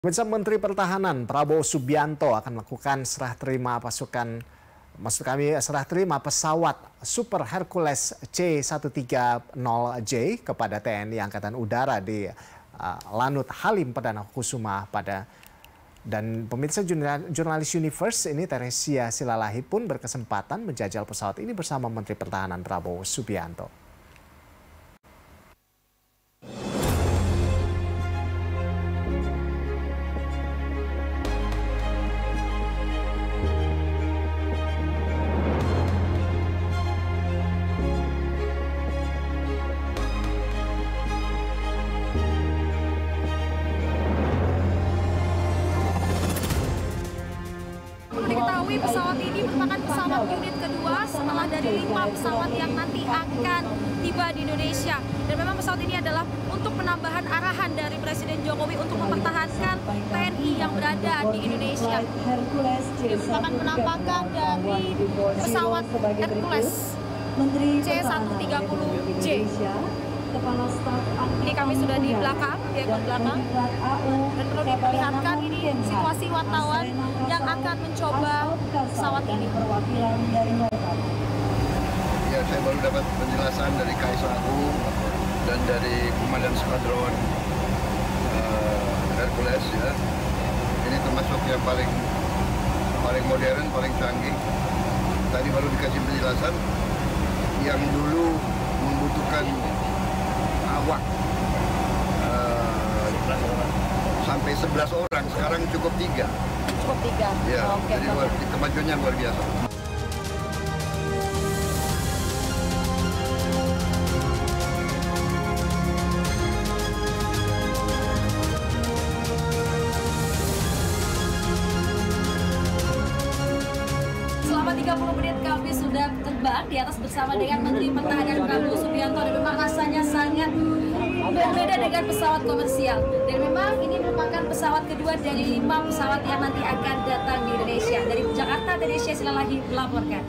Pemirsa, Menteri Pertahanan Prabowo Subianto akan melakukan serah terima pesawat Super Hercules C-130J kepada TNI Angkatan Udara di Lanut Halim Perdana Kusuma dan pemirsa, jurnalis Universe ini Teresia Silalahi pun berkesempatan menjajal pesawat ini bersama Menteri Pertahanan Prabowo Subianto. Diketahui pesawat ini merupakan pesawat unit kedua setelah dari 5 pesawat yang nanti akan tiba di Indonesia. Dan memang pesawat ini adalah untuk penambahan arahan dari Presiden Jokowi untuk mempertahankan TNI yang berada di Indonesia. Ini merupakan penampakan dari pesawat Hercules C-130J. Ini kami sudah di belakang, di ekor belakang, dan perlu diperlihatkan ini situasi wartawan yang akan mencoba pesawat ini. Ya, saya baru dapat penjelasan dari Kaisar Agung dan dari Komandan Skadron Hercules. Ya, ini termasuk yang paling modern, paling canggih. Tadi baru dikasih penjelasan yang dulu membutuhkan awak sampai 11 orang, sekarang cukup 3. Cukup 3? Ya, jadi kemajuannya luar biasa. Selama 30 menit kami sudah terbang di atas bersama dengan Menteri Pertahanan Prabowo Subianto, dan memang rasanya sangat berbeda dengan pesawat komersial. Dan memang ini merupakan pesawat kedua dari 5 pesawat yang nanti akan datang di Indonesia. Dari Jakarta, Teresia Silalahi melaporkan.